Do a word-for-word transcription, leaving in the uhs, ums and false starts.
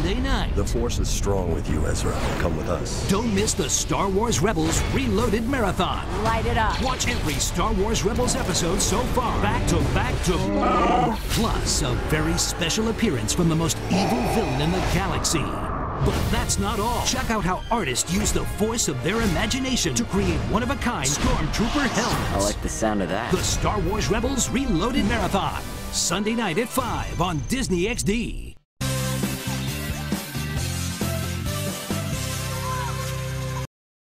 Sunday night. The Force is strong with you, Ezra. Come with us. Don't miss the Star Wars Rebels Reloaded Marathon. Light it up. Watch every Star Wars Rebels episode so far, back to back to... Plus, a very special appearance from the most evil villain in the galaxy. But that's not all. Check out how artists use the force of their imagination to create one-of-a-kind Stormtrooper helmets. I like the sound of that. The Star Wars Rebels Reloaded Marathon. Sunday night at five on Disney X D.